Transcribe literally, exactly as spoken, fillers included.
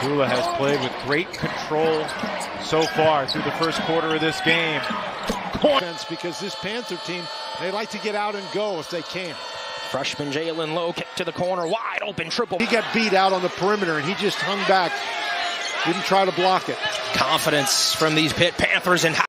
Abdullah has played with great control so far through the first quarter of this game. Because this Panther team, they like to get out and go if they can. Freshman Jalen Lowe kick to the corner, wide open triple. He got beat out on the perimeter and he just hung back, didn't try to block it. Confidence from these Pitt Panthers and